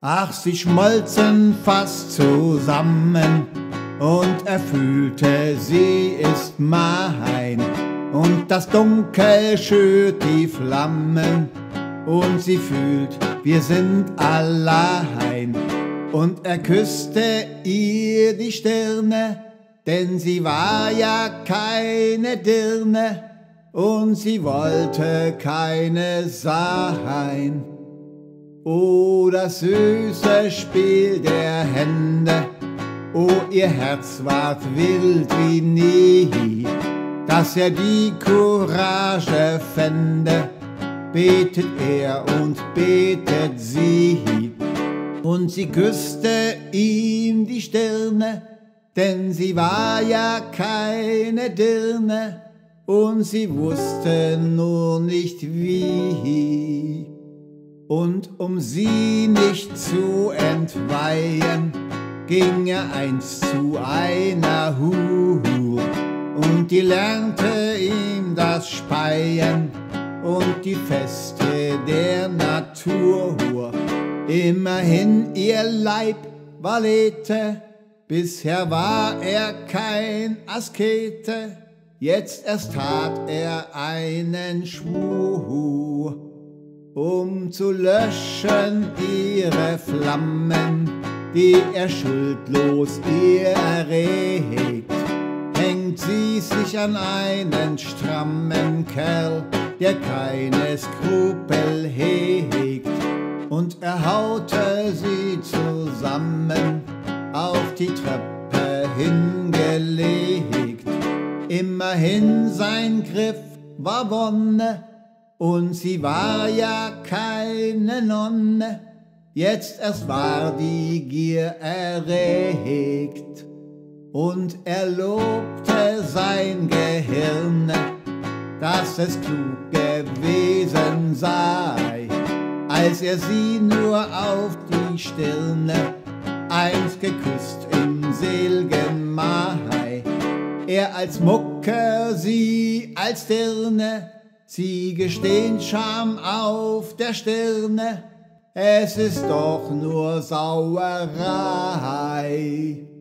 Ach, sie schmolzen fast zusammen, und er fühlte, sie ist mein. Und das Dunkel schürt die Flammen, und sie fühlt, wir sind allein. Und er küsste ihr die Stirne, denn sie war ja keine Dirne, und sie wollte keine sein. Oh, das süße Spiel der Hände, oh, ihr Herz ward wild wie nie, dass er die Courage fände, betet er und betet sie. Und sie küsste ihm die Stirne, denn sie war ja keine Dirne, und sie wusste nur nicht wie. Und um sie nicht zu entweihen, ging er einst zu einer Hure, und die lernte ihm das Speien und die Feste der Natur. Immerhin ihr Leib war Lethe, bisher war er kein Askete, jetzt erst tat er einen Schwur. Um zu löschen ihre Flammen, die er schuldlos ihr erregt, hängt sie sich an einen strammen Kerl, der keine Skrupel hegt. Und er haute sie zusammen, auf die Treppe hingelegt. Immerhin sein Griff war Wonne, und sie war ja keine Nonne, jetzt erst war die Gier erregt. Und er lobte sein Gehirn, dass es klug gewesen sei, als er sie nur auf die Stirne einst geküsst im sel'gen Mai. Er als Mucke, sie als Dirne, sie gestehn Scham auf der Stirne, es ist doch nur Sauerei.